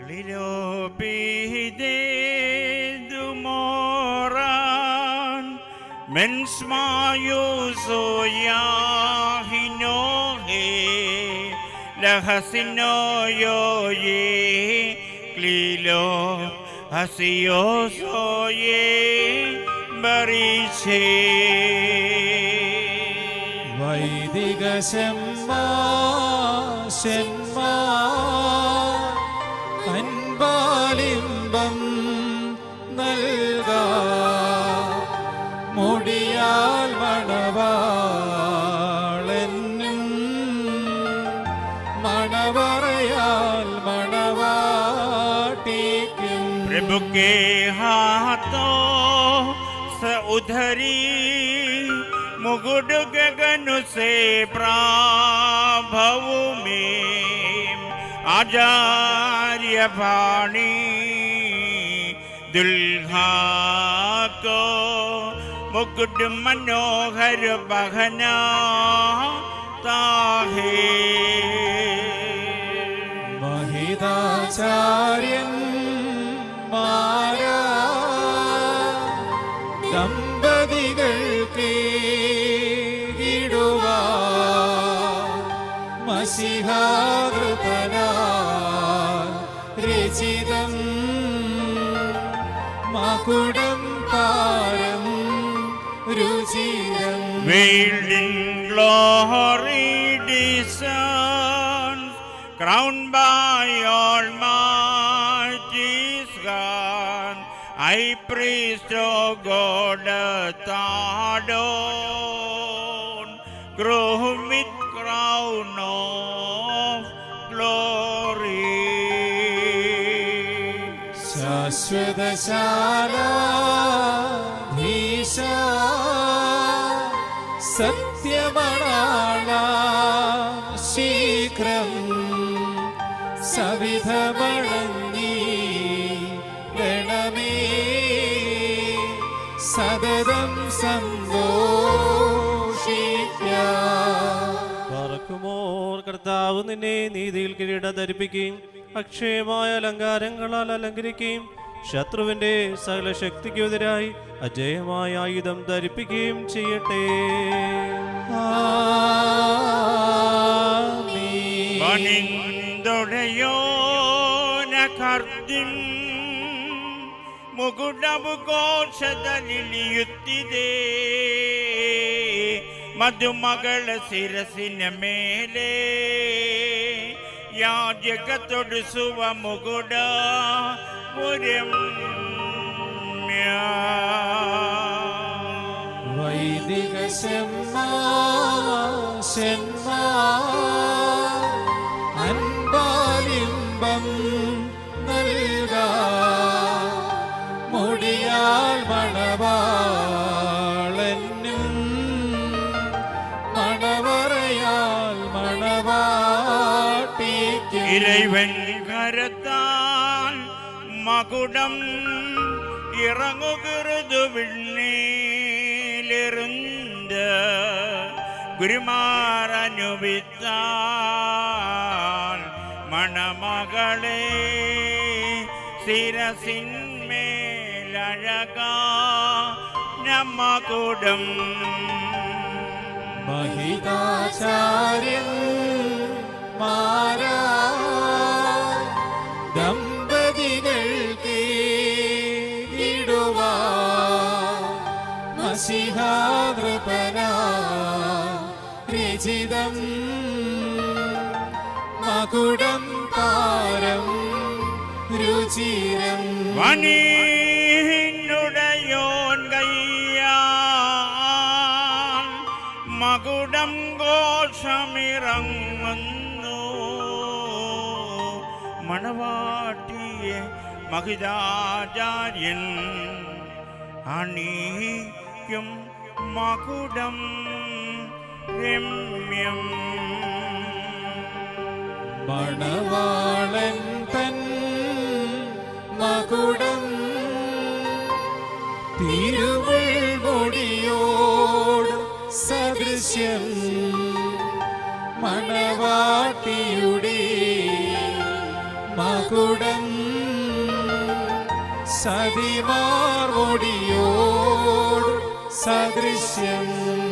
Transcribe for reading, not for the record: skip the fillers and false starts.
Liropidedumoran mensmayusoyahinohe lahasinoyoye klilo hasiyosoye bariche വൈദിക അൻപാലിമ്പം നൽകാ മുടിയാൽ മണവാളെന്നും മണവറയാൽ മണവാട്ടിക്കും प्रभु के हाथों से उधरी मुकुट गगन से प्राभव में आचार्य वाणी दुल्हा को मुकुट मनोहर बहना ताहे महिदाचार्यन മാരാ ദമ്പതികൾക്ക് ഇടുവാ മസിഹാകൃപനാൽ രചിതം മകുടം പാരം രുചിരം veiled in glory descends, crowned by Almighty God, high priest of God Adon, crowned with crown of glory. ശാശ്വതശാലാധീശ സത്യമണാള ശീഘ്രം സവിധമണങ്ങി ഗണമേ സതതം സന്തോഷിക്കാം. പറക്കുമോർ കർത്താവ് നിന്നെ നീതിയിൽ കിരീടം ധരിപ്പിക്കുകയും അക്ഷയമായ അലങ്കാരങ്ങളാൽ അലങ്കരിക്കുകയും ശത്രുവിന്റെ സകല ശക്തിക്കെതിരായി അജയമായ ആയുധം ധരിപ്പിക്കുകയും ചെയ്യട്ടെ. മുകുടബു കോശതലിലിയുത്തിതേ മധുമകള ശിരസിന മേലെ യാജകത്തൊടു സുവ മുകുട വൈദിക അൻപാലിമ്പം നൽകാ മുടിയാൽ മണവാളെന്നും മണവറയാൽ മണവാട്ടിക്കും ഇരവൻ കരത്താൽ മകുടം ഇറങ്ങുകിറുതു വിണ്ണീലിരുന്ന് ഗുരുമാരനുവിത്താൽ മണമകളെ ശിരസിന്മേലഴകാ നമ്മകുടം മഹിതാചാര്യൻ മാരാ ദമ്പതികൾക്ക് ഇടുവാ മസിഹാകൃപനാൽ രചിതം മകുടം പാരം രുചിരം വനിന്നുടയോൻ കയ്യാൽ മകുടം ഘോഷമിറങ്ങുന്നു മണവാട്ടിയെ മഹിതാചാര്യൻ അണിയിക്കും മകുടം രമ്യം മണവാളൻ തൻ മകുടം തിരുമുൾമുടിയോട് സദൃശ്യം മണവാട്ടിയുടെ മകുടം സതിമാർവൊടിയോട് സദൃശ്യം